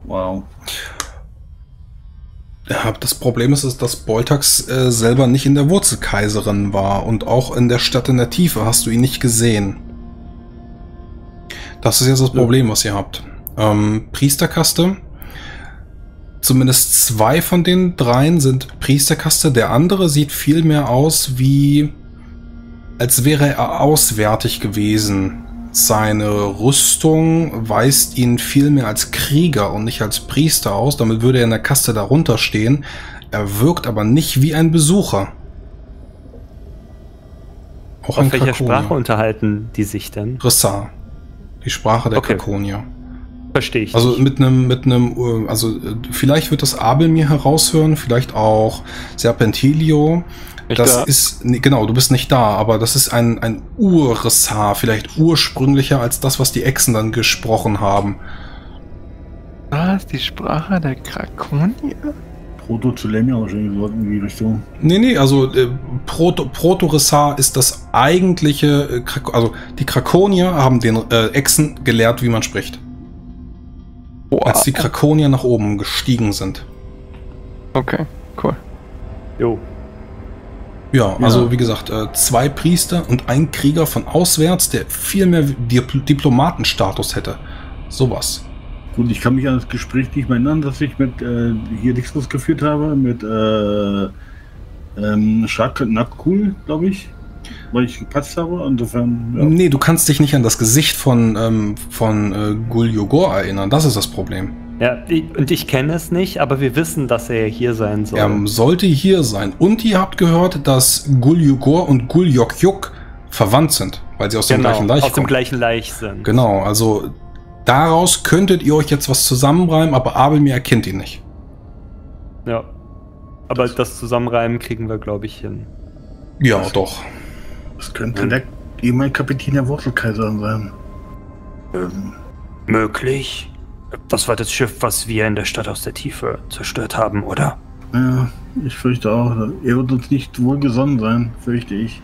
Wow. Ja, das Problem ist, dass Boltax selber nicht in der Wurzelkaiserin war und auch in der Stadt in der Tiefe hast du ihn nicht gesehen. Das ist jetzt das Problem, was ihr habt. Priesterkaste. Zumindest 2 von den 3 sind Priesterkaste. Der andere sieht viel mehr aus wie, als wäre er auswärtig gewesen. Seine Rüstung weist ihn viel mehr als Krieger und nicht als Priester aus. Damit würde er in der Kaste darunter stehen. Er wirkt aber nicht wie ein Besucher. Auch auf welcher Sprache unterhalten die sich denn? Rissar. Die Sprache der Krakonier. Verstehe ich. Also also vielleicht wird das Abelmir heraushören, vielleicht auch Serpentilio. Das ist, genau, du bist nicht da, aber das ist ein Ur-Rissar, vielleicht ursprünglicher als das, was die Echsen dann gesprochen haben. Was? Die Sprache der Krakonier? Proto-Zulenia wahrscheinlich so in die Richtung. Nee, also Proto-Rissar ist das eigentliche, also die Krakonier haben den Echsen gelehrt, wie man spricht. Wow. Als die Krakonier nach oben gestiegen sind. Okay, cool. Jo. Ja, also wie gesagt, 2 Priester und ein Krieger von auswärts, der viel mehr Diplomatenstatus hätte. Sowas. Gut, ich kann mich an das Gespräch nicht mehr erinnern, das ich mit hier Dixus geführt habe, mit Shak Nakul, glaube ich, weil ich gepatzt habe. Insofern, ja. Nee, du kannst dich nicht an das Gesicht von Gul-Yogor erinnern, das ist das Problem. Ja, und ich kenne es nicht, aber wir wissen, dass er hier sein soll. Er sollte hier sein. Und ihr habt gehört, dass Gul-Yogor und Gul-Yok-Yok verwandt sind, weil sie aus dem gleichen Laich kommen. Aus dem gleichen Laich sind. Genau, also daraus könntet ihr euch jetzt was zusammenreimen, aber Abelmir erkennt ihn nicht. Ja, aber das Zusammenreimen kriegen wir, glaube ich, hin. Ja, doch. Das könnte der ehemalige Kapitän der Wurzelkaiser sein. Möglich. Das war das Schiff, was wir in der Stadt aus der Tiefe zerstört haben, oder? Ja, ich fürchte auch. Er wird uns nicht wohlgesonnen sein, fürchte ich.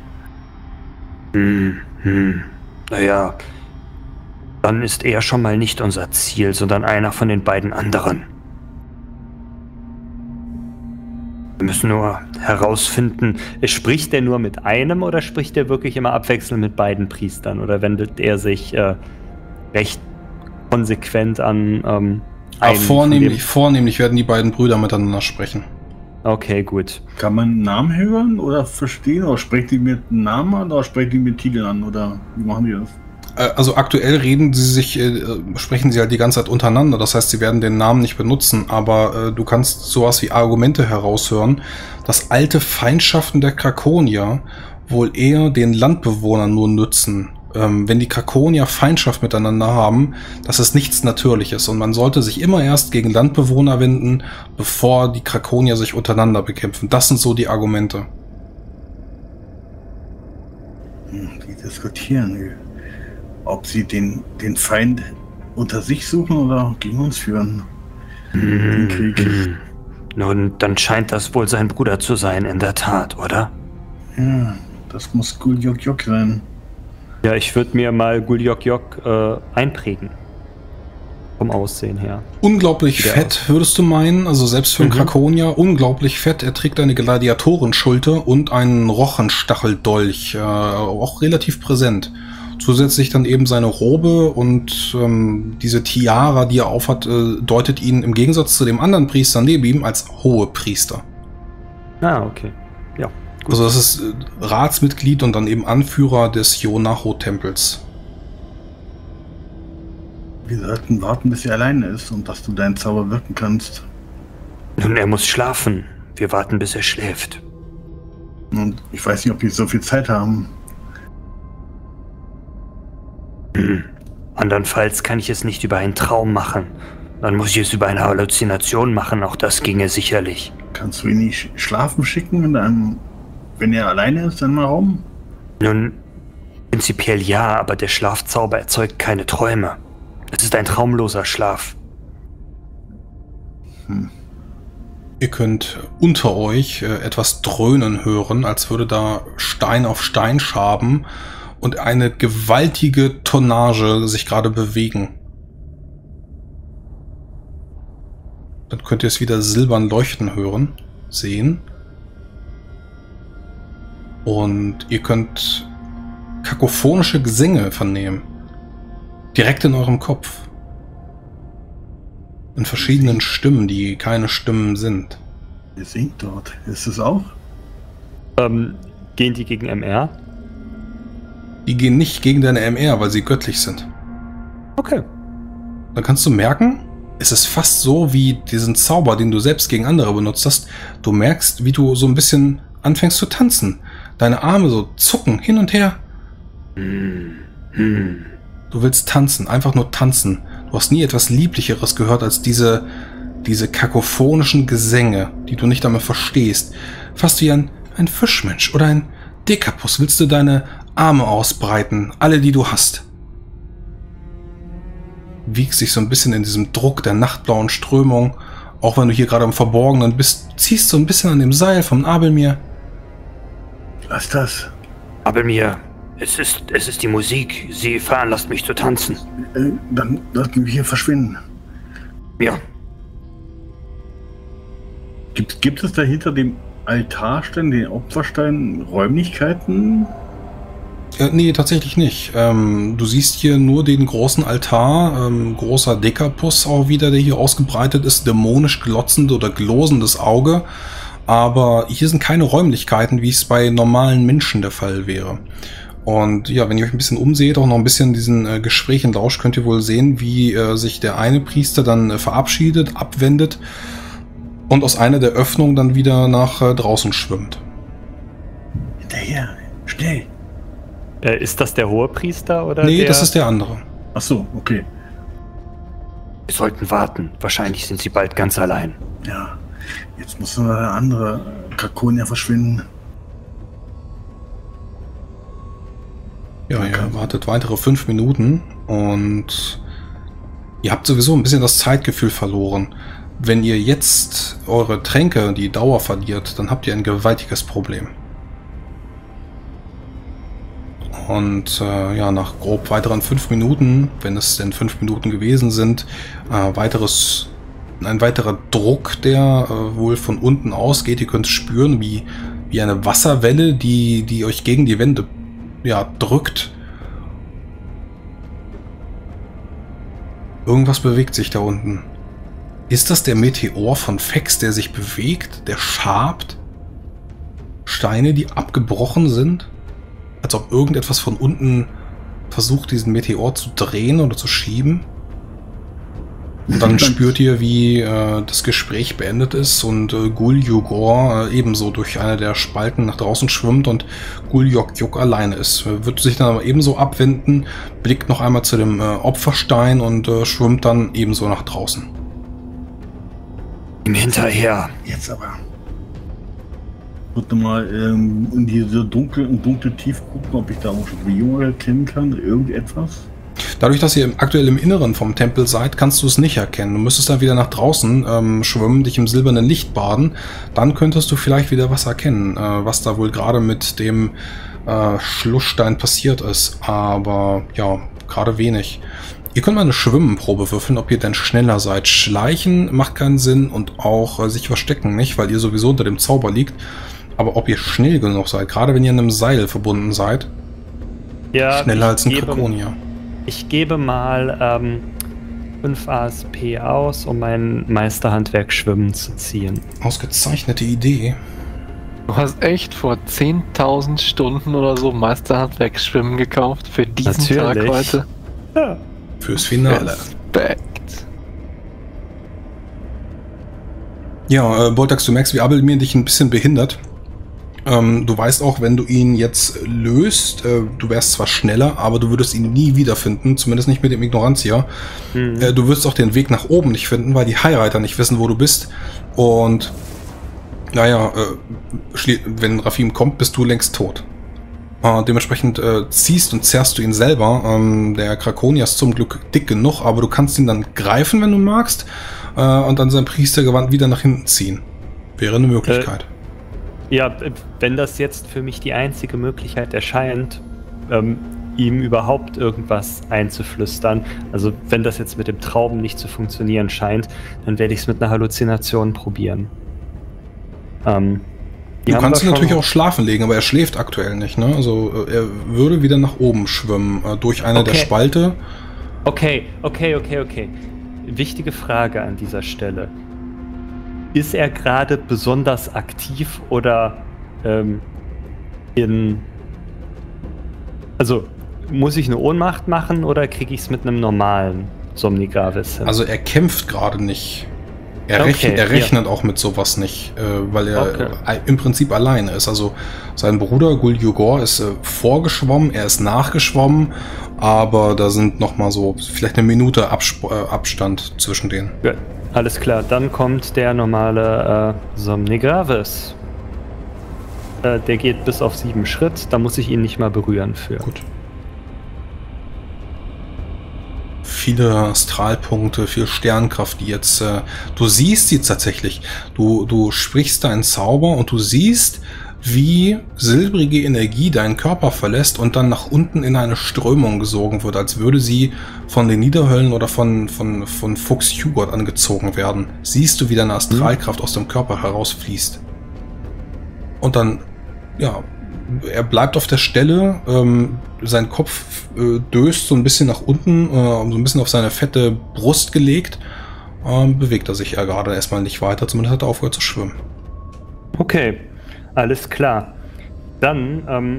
Naja, dann ist er schon mal nicht unser Ziel, sondern einer von den beiden anderen. Wir müssen nur herausfinden, Spricht er nur mit einem oder spricht er wirklich immer abwechselnd mit beiden Priestern? Oder wendet er sich recht konsequent an vornehmlich werden die beiden Brüder miteinander sprechen. Okay, gut. Kann man einen Namen hören oder verstehen? Oder sprechen die mit einem Namen an oder sprechen die mit Titeln an? Oder wie machen die das? Also aktuell sprechen sie halt die ganze Zeit untereinander. Das heißt, sie werden den Namen nicht benutzen, aber du kannst sowas wie Argumente heraushören, dass alte Feindschaften der Krakonier wohl eher den Landbewohnern nur nützen. Wenn die Krakonier Feindschaft miteinander haben, das ist nichts Natürliches und man sollte sich immer erst gegen Landbewohner wenden, bevor die Krakonier sich untereinander bekämpfen. Das sind so die Argumente. Die diskutieren, ob sie den Feind unter sich suchen oder gegen uns führen. Den Krieg. Nun, dann scheint das wohl sein Bruder zu sein, in der Tat, oder? Ja, das muss Gul-Yok-Yok sein. Ja, ich würde mir mal Gul-Yok-Yok einprägen. Vom Aussehen her. Unglaublich fett, würdest du meinen? Also selbst für einen Krakonier unglaublich fett. Er trägt eine Gladiatorenschulter und einen Rochenstacheldolch. Auch relativ präsent. Zusätzlich dann eben seine Robe und diese Tiara, die er aufhat, deutet ihn im Gegensatz zu dem anderen Priester neben ihm als Hohepriester. Ah, okay. Ja. Gut. Also das ist Ratsmitglied und dann eben Anführer des Yonaho-Tempels. Wir sollten warten, bis er alleine ist und dass du deinen Zauber wirken kannst. Nun, er muss schlafen. Wir warten, bis er schläft. Und ich weiß nicht, ob wir so viel Zeit haben. Andernfalls kann ich es nicht über einen Traum machen. Dann muss ich es über eine Halluzination machen. Auch das ginge sicherlich. Kannst du ihn nicht schlafen schicken, wenn er alleine ist, in einem Raum? Nun, prinzipiell ja, aber der Schlafzauber erzeugt keine Träume. Es ist ein traumloser Schlaf. Ihr könnt unter euch etwas dröhnen hören, als würde da Stein auf Stein schaben und eine gewaltige Tonnage sich gerade bewegen. Dann könnt ihr es wieder silbern leuchten hören, sehen. Und ihr könnt kakophonische Gesänge vernehmen. Direkt in eurem Kopf. In verschiedenen Stimmen, die keine Stimmen sind. Ihr singt dort. Ist es auch? Gehen die gegen MR? Die gehen nicht gegen deine MR, weil sie göttlich sind. Okay. Dann kannst du merken, es ist fast so wie diesen Zauber, den du selbst gegen andere benutzt hast. Du merkst, wie du so ein bisschen anfängst zu tanzen. Deine Arme so zucken hin und her. Du willst tanzen, einfach nur tanzen. Du hast nie etwas Lieblicheres gehört als diese kakophonischen Gesänge, die du nicht damit verstehst. Fast wie ein Fischmensch oder ein Dekapus willst du deine Arme ausbreiten, alle, die du hast. Wiegst dich so ein bisschen in diesem Druck der nachtblauen Strömung, auch wenn du hier gerade im Verborgenen bist, ziehst so ein bisschen an dem Seil vom Abelmir. Was ist das? Abelmir, es ist die Musik. Sie veranlasst mich zu tanzen. Dann sollten wir hier verschwinden. Ja. Gibt es da hinter dem Altarstein, den Opferstein, Räumlichkeiten? Nee, tatsächlich nicht. Du siehst hier nur den großen Altar, großer Dekapus auch wieder, der hier ausgebreitet ist, dämonisch glotzend oder glosendes Auge. Aber hier sind keine Räumlichkeiten, wie es bei normalen Menschen der Fall wäre. Und ja, wenn ihr euch ein bisschen umseht, auch noch ein bisschen diesen Gesprächen lauscht, könnt ihr wohl sehen, wie sich der eine Priester dann verabschiedet, abwendet und aus einer der Öffnungen dann wieder nach draußen schwimmt. Hinterher, schnell. Ist das der Hohepriester oder Nee, der? das ist der andere. Ach so, okay. Wir sollten warten. Wahrscheinlich sind sie bald ganz allein. Ja, jetzt muss nur der andere Krakonier verschwinden. Ja, ihr wartet weitere 5 Minuten und ihr habt sowieso ein bisschen das Zeitgefühl verloren. Wenn ihr jetzt eure Tränke, die Dauer verliert, dann habt ihr ein gewaltiges Problem. Und ja, nach grob weiteren 5 Minuten, wenn es denn 5 Minuten gewesen sind, ein weiterer Druck, der wohl von unten ausgeht. Ihr könnt spüren, wie eine Wasserwelle, die euch gegen die Wände drückt. Irgendwas bewegt sich da unten. Ist das der Meteor von Fex, der sich bewegt, der schabt? Steine, die abgebrochen sind? Als ob irgendetwas von unten versucht, diesen Meteor zu drehen oder zu schieben? Und dann spürt ihr, wie das Gespräch beendet ist und Gul-Yugor ebenso durch eine der Spalten nach draußen schwimmt und Gul-Yok-Yuk alleine ist. Wird sich dann aber ebenso abwenden, blickt noch einmal zu dem Opferstein und schwimmt dann ebenso nach draußen. Ihm hinterher. Jetzt aber. Ich würde mal in diese dunkle Tief gucken, ob ich da auch schon Bewegung erkennen kann, irgendetwas. Dadurch, dass ihr aktuell im Inneren vom Tempel seid, kannst du es nicht erkennen. Du müsstest dann wieder nach draußen schwimmen, dich im silbernen Licht baden. Dann könntest du vielleicht wieder was erkennen, was da wohl gerade mit dem Schlussstein passiert ist. Aber ja, gerade wenig. Ihr könnt mal eine Schwimmenprobe würfeln, ob ihr denn schneller seid. Schleichen macht keinen Sinn und auch sich verstecken nicht, weil ihr sowieso unter dem Zauber liegt. Aber ob ihr schnell genug seid, gerade wenn ihr an einem Seil verbunden seid, Ja, schneller als ein Krakonier. Ich gebe mal 5 ASP aus, um mein Meisterhandwerk Schwimmen zu ziehen. Ausgezeichnete Idee. Du hast echt vor 10.000 Stunden oder so Meisterhandwerk Schwimmen gekauft für diesen Tag heute. Ja. Fürs Finale. Respekt. Ja, Boltax, du merkst, wie Abelmir dich ein bisschen behindert. Du weißt auch, wenn du ihn jetzt löst, du wärst zwar schneller, aber du würdest ihn nie wiederfinden, zumindest nicht mit dem Ignorantia. Du wirst auch den Weg nach oben nicht finden, weil die Highreiter nicht wissen, wo du bist. Und naja, wenn Rafim kommt, bist du längst tot. Dementsprechend ziehst und zerrst du ihn selber. Der Krakonier ist zum Glück dick genug, aber du kannst ihn dann greifen, wenn du magst, und dann sein Priestergewand wieder nach hinten ziehen. Wäre eine Möglichkeit. Ja, wenn das jetzt für mich die einzige Möglichkeit erscheint, ihm überhaupt irgendwas einzuflüstern. Also wenn das jetzt mit dem Traum nicht zu funktionieren scheint, dann werde ich es mit einer Halluzination probieren. Du kannst ihn natürlich auch schlafen legen, aber er schläft aktuell nicht, ne? Also er würde wieder nach oben schwimmen, durch eine der Spalte. Okay. Wichtige Frage an dieser Stelle. Ist er gerade besonders aktiv oder also muss ich eine Ohnmacht machen oder kriege ich es mit einem normalen Somnigravis hin? Also er kämpft gerade nicht. Er rechnet auch mit sowas nicht, weil er im Prinzip alleine ist. Also sein Bruder Gul-Yugor ist vorgeschwommen, er ist nachgeschwommen, aber da sind nochmal so vielleicht eine Minute Abstand zwischen denen. Ja, alles klar, dann kommt der normale Somnigravis. Der geht bis auf 7 Schritt, da muss ich ihn nicht mal berühren für. Gut. Viele Astralpunkte, viel Sternkraft, die jetzt, du siehst sie tatsächlich. Du sprichst deinen Zauber und du siehst, wie silbrige Energie deinen Körper verlässt und dann nach unten in eine Strömung gesogen wird, als würde sie von den Niederhöllen oder von Fuchs Hubert angezogen werden. Siehst du, wie deine Astralkraft aus dem Körper herausfließt. Und dann, ja, er bleibt auf der Stelle, sein Kopf döst so ein bisschen nach unten, so ein bisschen auf seine fette Brust gelegt, bewegt er sich ja gerade erstmal nicht weiter, zumindest hat er aufgehört zu schwimmen. Okay, alles klar. Dann,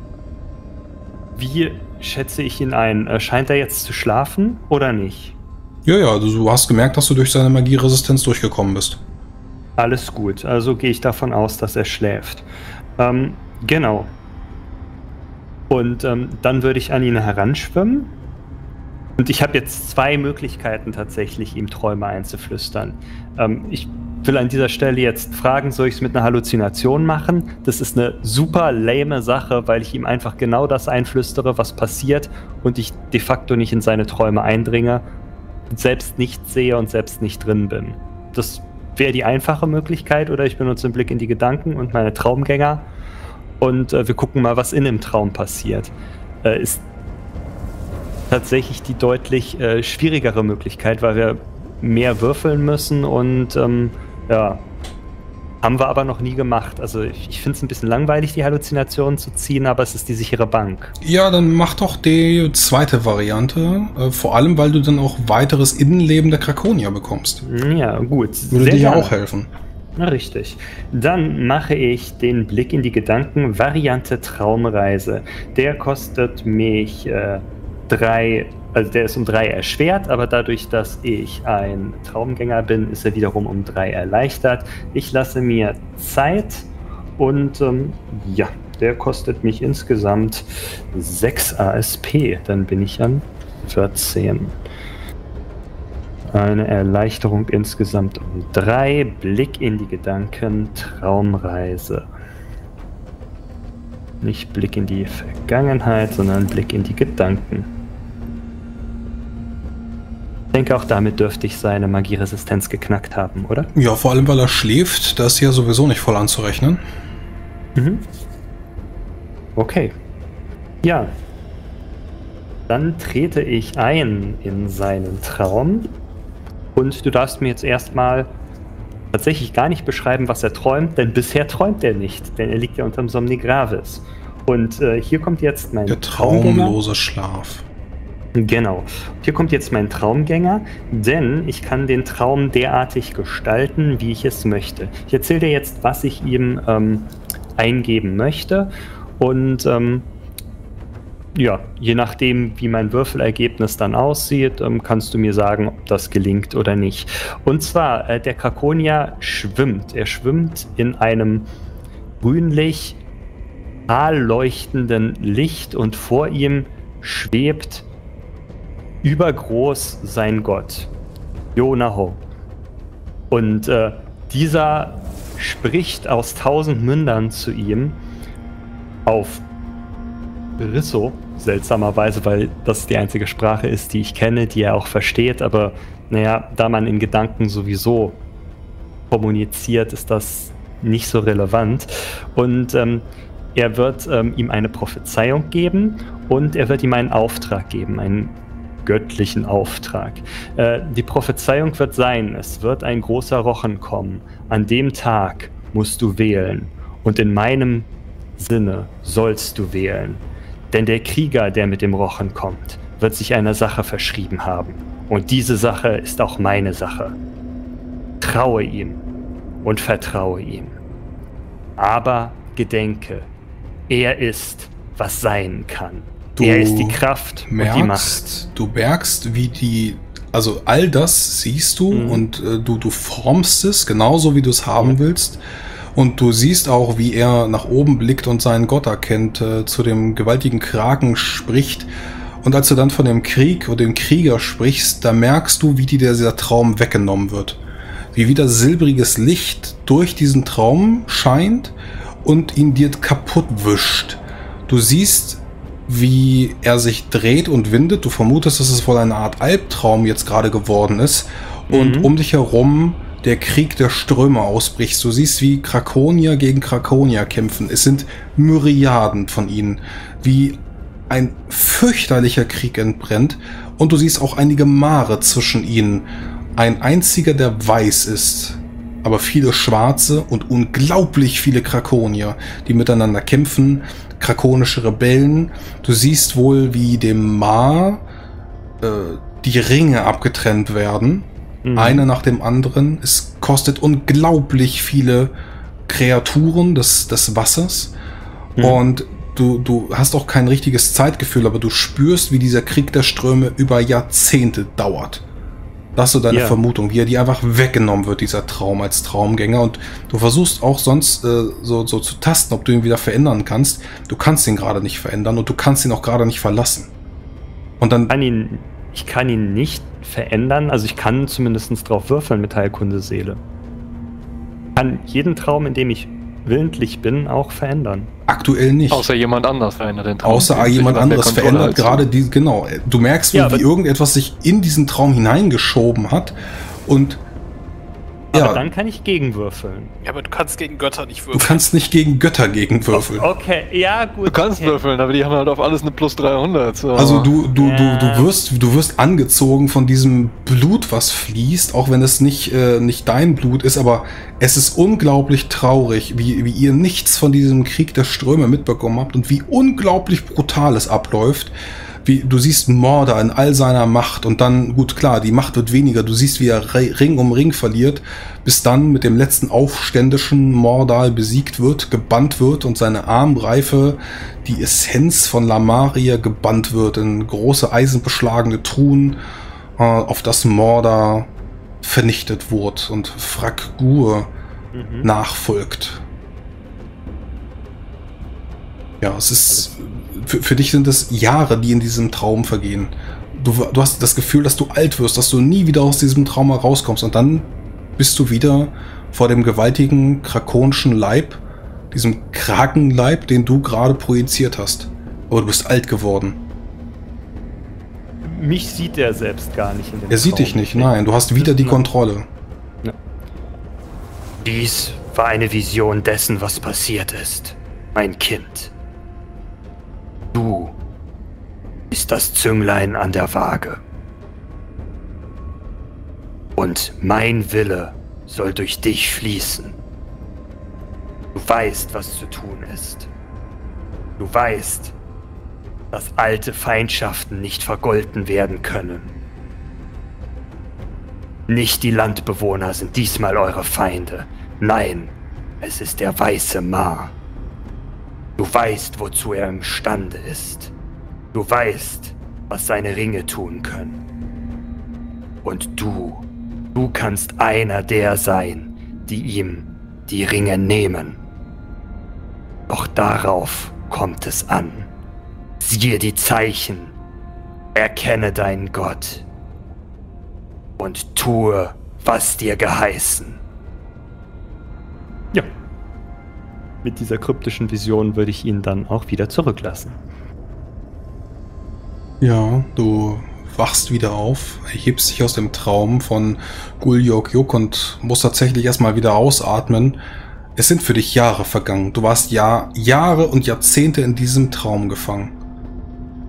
wie schätze ich ihn ein? Scheint er jetzt zu schlafen oder nicht? Ja, also du hast gemerkt, dass du durch seine Magieresistenz durchgekommen bist. Alles gut, also gehe ich davon aus, dass er schläft. Genau. Und dann würde ich an ihn heranschwimmen. Und ich habe jetzt 2 Möglichkeiten tatsächlich, ihm Träume einzuflüstern. Ich will an dieser Stelle jetzt fragen, soll ich es mit einer Halluzination machen? Das ist eine super lame Sache, weil ich ihm einfach genau das einflüstere, was passiert und ich de facto nicht in seine Träume eindringe, selbst nicht sehe und selbst nicht drin bin. Das wäre die einfache Möglichkeit, oder ich benutze einen Blick in die Gedanken und meine Traumgänger und wir gucken mal, was in dem Traum passiert. Ist tatsächlich die deutlich schwierigere Möglichkeit, weil wir mehr würfeln müssen und ja, haben wir aber noch nie gemacht. Also ich finde es ein bisschen langweilig, die Halluzinationen zu ziehen, aber es ist die sichere Bank. Ja, dann mach doch die zweite Variante, vor allem, weil du dann auch weiteres Innenleben der Krakonier bekommst. Ja, gut. Würde dir ja auch helfen. Na, richtig. Dann mache ich den Blick in die Gedanken, Variante Traumreise. Der kostet mich 3, also der ist um 3 erschwert, aber dadurch, dass ich ein Traumgänger bin, ist er wiederum um 3 erleichtert. Ich lasse mir Zeit und ja, der kostet mich insgesamt 6 ASP. Dann bin ich an 14. Eine Erleichterung insgesamt um 3. Blick in die Gedanken, Traumreise. Nicht Blick in die Vergangenheit, sondern Blick in die Gedanken. Ich denke, auch damit dürfte ich seine Magieresistenz geknackt haben, oder? Ja, vor allem, weil er schläft. Das ist ja sowieso nicht voll anzurechnen. Mhm. Okay. Ja. Dann trete ich ein in seinen Traum. Und du darfst mir jetzt erstmal tatsächlich gar nicht beschreiben, was er träumt, denn bisher träumt er nicht, denn er liegt ja unterm Somnigravis. Und hier kommt jetzt mein der traumlose Schlaf. Genau. Hier kommt jetzt mein Traumgänger, denn ich kann den Traum derartig gestalten, wie ich es möchte. Ich erzähle dir jetzt, was ich ihm eingeben möchte und ja, je nachdem, wie mein Würfelergebnis dann aussieht, kannst du mir sagen, ob das gelingt oder nicht. Und zwar, der Krakonier schwimmt. Er schwimmt in einem grünlich leuchtenden Licht und vor ihm schwebt übergroß sein Gott, Yonaho. Und dieser spricht aus 1000 Mündern zu ihm auf Risso, seltsamerweise, weil das die einzige Sprache ist, die ich kenne, die er auch versteht, aber naja, da man in Gedanken sowieso kommuniziert, ist das nicht so relevant. Und er wird ihm eine Prophezeiung geben und er wird ihm einen Auftrag geben, einen göttlichen Auftrag. Die Prophezeiung wird sein, es wird ein großer Rochen kommen. An dem Tag musst du wählen und in meinem Sinne sollst du wählen. Denn der Krieger, der mit dem Rochen kommt, wird sich einer Sache verschrieben haben. Und diese Sache ist auch meine Sache. Traue ihm und vertraue ihm. Aber gedenke, er ist, was sein kann. Er ist die Kraft und die Macht. Du merkst, wie die, also all das siehst du und du formst es genauso, wie du es haben willst. Und du siehst auch, wie er nach oben blickt und seinen Gott erkennt, zu dem gewaltigen Kraken spricht. Und als du dann von dem Krieg oder dem Krieger sprichst, da merkst du, wie dir dieser Traum weggenommen wird. Wie wieder silbriges Licht durch diesen Traum scheint und ihn dir kaputt wischt. Du siehst, wie er sich dreht und windet. Du vermutest, dass es wohl eine Art Albtraum jetzt gerade geworden ist. Und um dich herum der Krieg der Ströme ausbricht. Du siehst, wie Krakonier gegen Krakonier kämpfen. Es sind Myriaden von ihnen. Wie ein fürchterlicher Krieg entbrennt. Und du siehst auch einige Mare zwischen ihnen. Ein einziger, der weiß ist. Aber viele Schwarze und unglaublich viele Krakonier, die miteinander kämpfen. Krakonische Rebellen. Du siehst wohl, wie dem Mar die Ringe abgetrennt werden. Einer nach dem anderen. Es kostet unglaublich viele Kreaturen des Wassers. Und du hast auch kein richtiges Zeitgefühl, aber du spürst, wie dieser Krieg der Ströme über Jahrzehnte dauert. Das ist so deine Vermutung, wie er dir einfach weggenommen wird, dieser Traum als Traumgänger. Und du versuchst auch sonst so zu tasten, ob du ihn wieder verändern kannst. Du kannst ihn gerade nicht verändern und du kannst ihn auch gerade nicht verlassen. Und dann... Ich kann ihn nicht verändern, also ich kann zumindest drauf würfeln mit Heilkunde Seele. Ich kann jeden Traum, in dem ich willentlich bin, auch verändern. Aktuell nicht. Außer jemand anders verändert den Traum. Außer jemand anderes verändert gerade die, genau. Du merkst, wie irgendetwas sich in diesen Traum hineingeschoben hat und aber dann kann ich gegenwürfeln. Ja, aber du kannst gegen Götter nicht würfeln. Du kannst nicht gegen Götter gegenwürfeln. Okay, ja gut. Du kannst würfeln, aber die haben halt auf alles eine plus 300. So. Also du wirst angezogen von diesem Blut, was fließt, auch wenn es nicht dein Blut ist, aber es ist unglaublich traurig, wie ihr nichts von diesem Krieg der Ströme mitbekommen habt und wie unglaublich brutal es abläuft. Du siehst Mordor in all seiner Macht und dann, gut klar, die Macht wird weniger, du siehst, wie er Ring um Ring verliert, bis dann mit dem letzten aufständischen Mordor besiegt wird, gebannt wird und seine Armreife, die Essenz von Lamaria, gebannt wird in große eisenbeschlagene Truhen, auf das Mordor vernichtet wurde und Frag-Gur nachfolgt. Ja, es ist... Für dich sind es Jahre, die in diesem Traum vergehen. Du hast das Gefühl, dass du alt wirst, dass du nie wieder aus diesem Trauma rauskommst. Und dann bist du wieder vor dem gewaltigen krakonischen Leib, diesem Krakenleib, den du gerade projiziert hast. Aber du bist alt geworden. Mich sieht er selbst gar nicht in dem Er sieht dich nicht, nein. Du hast wieder die Kontrolle. Ja. Dies war eine Vision dessen, was passiert ist, mein Kind. Du bist das Zünglein an der Waage. Und mein Wille soll durch dich fließen. Du weißt, was zu tun ist. Du weißt, dass alte Feindschaften nicht vergolten werden können. Nicht die Landbewohner sind diesmal eure Feinde. Nein, es ist der weiße Mar. Du weißt, wozu er imstande ist. Du weißt, was seine Ringe tun können. Und du kannst einer der sein, die ihm die Ringe nehmen. Doch darauf kommt es an. Siehe die Zeichen, erkenne deinen Gott und tue, was dir geheißen. Ja. Mit dieser kryptischen Vision würde ich ihn dann auch wieder zurücklassen. Ja, du wachst wieder auf, erhebst dich aus dem Traum von Guljok und musst tatsächlich erstmal wieder ausatmen. Es sind für dich Jahre vergangen. Du warst Jahre und Jahrzehnte in diesem Traum gefangen.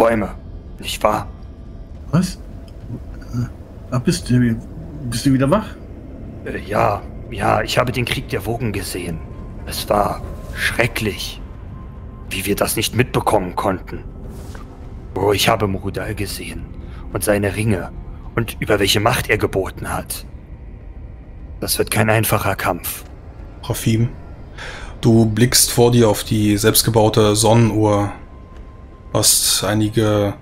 Bäume, nicht wahr? Was? Bist du wieder wach? Ja, ich habe den Krieg der Wogen gesehen. Es war schrecklich, wie wir das nicht mitbekommen konnten. Oh, ich habe Mrudal gesehen und seine Ringe und über welche Macht er geboten hat. Das wird kein einfacher Kampf. Rafim, du blickst vor dir auf die selbstgebaute Sonnenuhr, hast einige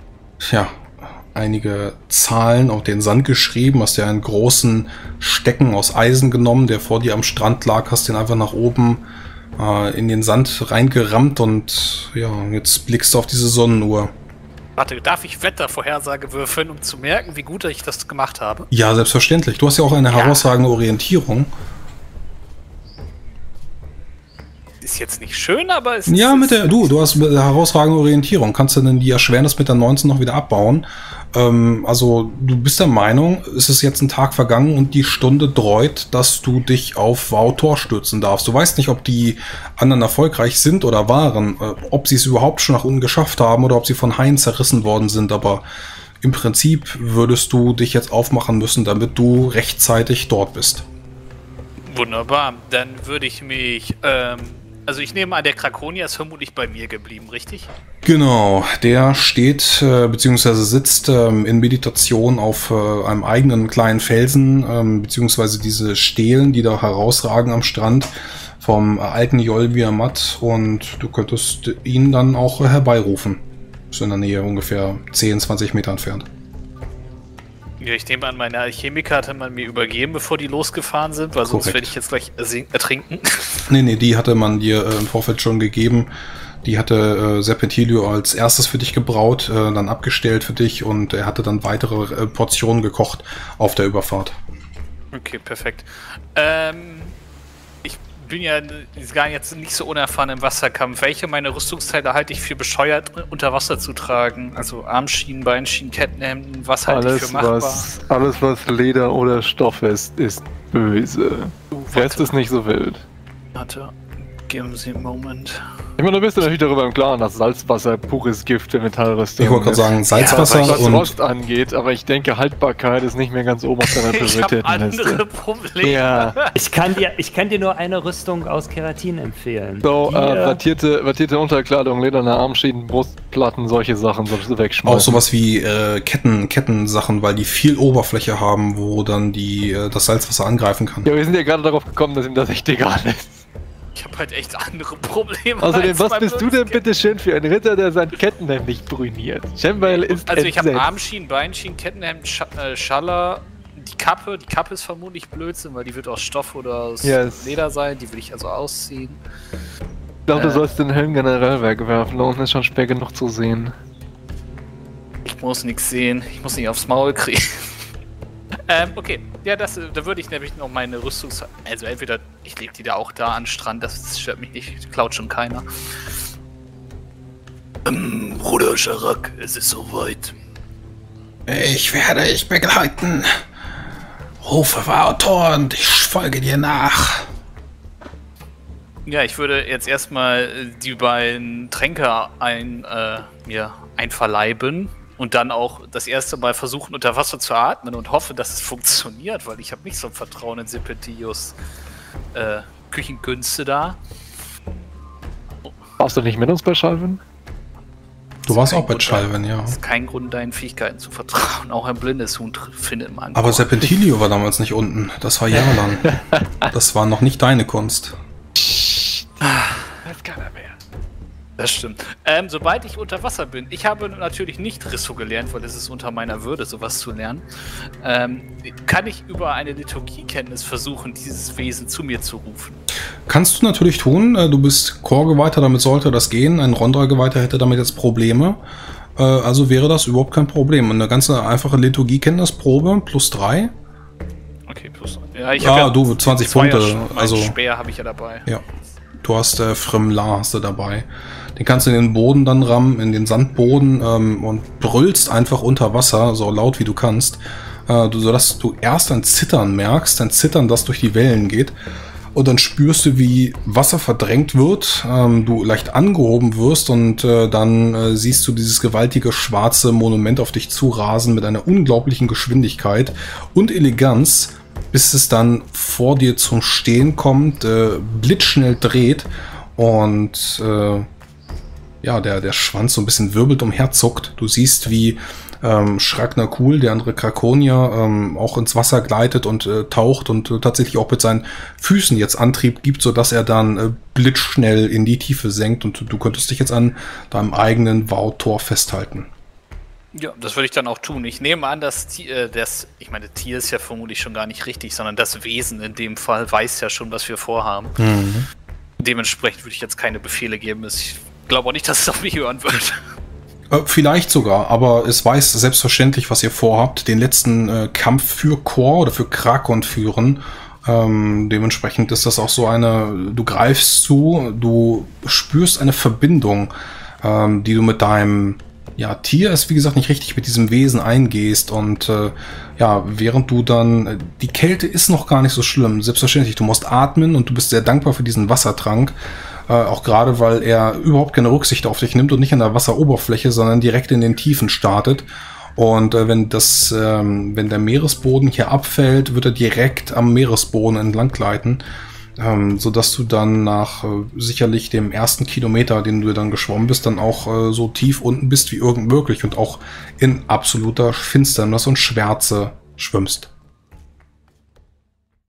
Zahlen auf den Sand geschrieben, hast dir einen großen Stecken aus Eisen genommen, der vor dir am Strand lag, hast den einfach nach oben in den Sand reingerammt und ja, jetzt blickst du auf diese Sonnenuhr. Warte, darf ich Wettervorhersage würfeln, um zu merken, wie gut ich das gemacht habe? Ja, selbstverständlich. Du hast ja auch eine herausragende Orientierung. Ist jetzt nicht schön, aber es Ja, ist... du hast eine herausragende Orientierung. Kannst du denn die Erschwernis mit der 19 noch wieder abbauen? Also, du bist der Meinung, es ist jetzt ein Tag vergangen und die Stunde dreut, dass du dich auf Vautor stürzen darfst. Du weißt nicht, ob die anderen erfolgreich sind oder waren, ob sie es überhaupt schon nach unten geschafft haben oder ob sie von Haien zerrissen worden sind, aber im Prinzip würdest du dich jetzt aufmachen müssen, damit du rechtzeitig dort bist. Wunderbar, dann würde ich mich... Also ich nehme an, der Krakonia ist vermutlich bei mir geblieben, richtig? Genau, der steht bzw. sitzt in Meditation auf einem eigenen kleinen Felsen, beziehungsweise diese Stelen, die da herausragen am Strand vom alten Jolviamat, und du könntest ihn dann auch herbeirufen. Ist in der Nähe ungefähr 10, 20 Meter entfernt. Ja, ich nehme an, meine Alchemiker hatte man mir übergeben, bevor die losgefahren sind, weil sonst werde ich jetzt gleich ertrinken. Nee, die hatte man dir im Vorfeld schon gegeben. Die hatte Serpentilio als erstes für dich gebraut, dann abgestellt für dich, und er hatte dann weitere Portionen gekocht auf der Überfahrt. Okay, perfekt. Ich bin ja gar jetzt nicht so unerfahren im Wasserkampf. Welche meiner Rüstungsteile halte ich für bescheuert, unter Wasser zu tragen? Also Armschienen, Beinschienen, Kettenhemden, was halte ich für machbar? Alles, was Leder oder Stoff ist böse. Rest ist nicht so wild. Warte, geben Sie einen Moment. Ich meine, du bist ja natürlich darüber im Klaren, dass Salzwasser pures Gift für Metallrüstung ist. Ich wollte gerade sagen, Salzwasser was und... Rost angeht, aber ich denke, Haltbarkeit ist nicht mehr ganz oben auf deiner Prioritätenliste. Ich habe andere Probleme. Ja. Ich kann dir nur eine Rüstung aus Keratin empfehlen. So, Die, wattierte Unterkleidung, lederne Armschienen, Brustplatten, solche Sachen solltest du wegschmeißen. Auch sowas wie Kettensachen, weil die viel Oberfläche haben, wo dann das Salzwasser angreifen kann. Ja, wir sind ja gerade darauf gekommen, dass ihm das echt egal ist. Ich habe halt echt andere Probleme. Außerdem, was bist du denn bitte schön für ein Ritter, der sein Kettenhemd nicht ruiniert? Shembail ist Also ich habe entsetzt. Armschienen, Beinschienen, Kettenhemd, Schaller, die Kappe ist vermutlich Blödsinn, weil die wird aus Stoff oder aus Leder sein, die will ich also ausziehen. Ich glaube, du sollst den Helm generell wegwerfen, da unten ist schon schwer genug zu sehen. Ich muss nichts sehen, ich muss nicht aufs Maul kriegen. Okay, ja, da würde ich nämlich noch meine Rüstungs... Also entweder ich lege die da auch da an den Strand, das stört mich nicht, klaut schon keiner. Bruder Scharak, es ist soweit. Ich werde dich begleiten. Rufe Vautor und ich folge dir nach. Ja, ich würde jetzt erstmal die beiden Tränke einverleiben. Und dann auch das erste Mal versuchen, unter Wasser zu atmen und hoffe, dass es funktioniert, weil ich habe nicht so ein Vertrauen in Serpentilios Küchenkünste da. Warst du nicht mit uns bei Schalven? Du warst auch bei Schalven, ja. Das ist kein Grund, deinen Fähigkeiten zu vertrauen. Auch ein blindes Huhn findet man. Aber Serpentilio war damals nicht unten. Das war Jalan. Das war noch nicht deine Kunst. Das kann er mehr. Das stimmt. Sobald ich unter Wasser bin, ich habe natürlich nicht Risso gelernt, weil es ist unter meiner Würde, sowas zu lernen, kann ich über eine Liturgiekenntnis versuchen, dieses Wesen zu mir zu rufen. Kannst du natürlich tun. Du bist Chorgeweihter, damit sollte das gehen. Ein Rondra-Geweihter hätte damit jetzt Probleme. Also wäre das überhaupt kein Problem. Eine ganz einfache Liturgiekenntnisprobe plus 3. Okay, plus 3. Ja, du 20 Punkte. Also Speer habe ich ja dabei. Ja. Du hast Fremlar hast du dabei. Den kannst du in den Boden dann rammen, in den Sandboden, und brüllst einfach unter Wasser, so laut wie du kannst, sodass du erst ein Zittern merkst, ein Zittern, das durch die Wellen geht. und dann spürst du, wie Wasser verdrängt wird, du leicht angehoben wirst und dann siehst du dieses gewaltige schwarze Monument auf dich zurasen mit einer unglaublichen Geschwindigkeit und Eleganz, bis es dann vor dir zum Stehen kommt, blitzschnell dreht und ja, der Schwanz so ein bisschen wirbelt umherzuckt. Du siehst, wie Shragnar Kuhl, der andere Krakonier, auch ins Wasser gleitet und taucht und tatsächlich auch mit seinen Füßen jetzt Antrieb gibt, sodass er dann blitzschnell in die Tiefe senkt und du könntest dich jetzt an deinem eigenen Wow-Tor festhalten. Ja, das würde ich dann auch tun. Ich nehme an, dass Tier ist ja vermutlich schon gar nicht richtig, sondern das Wesen in dem Fall weiß ja schon, was wir vorhaben. Mhm. Dementsprechend würde ich jetzt keine Befehle geben. Ich glaube auch nicht, dass es auf mich hören wird. Vielleicht sogar, aber es weiß selbstverständlich, was ihr vorhabt. Den letzten Kampf für Kor oder für Krakon führen. Dementsprechend ist das auch so du greifst zu, du spürst eine Verbindung, die du mit deinem Tier ist, wie gesagt, nicht richtig mit diesem Wesen eingehst und während du dann, die Kälte ist noch gar nicht so schlimm, selbstverständlich, du musst atmen und du bist sehr dankbar für diesen Wassertrank, auch gerade, weil er überhaupt keine Rücksicht auf dich nimmt und nicht an der Wasseroberfläche, sondern direkt in den Tiefen startet. Und wenn der Meeresboden hier abfällt, wird er direkt am Meeresboden entlang gleiten, sodass du dann nach sicherlich dem ersten Kilometer, den du dann geschwommen bist, dann auch so tief unten bist wie irgend möglich und auch in absoluter Finsternis und Schwärze schwimmst.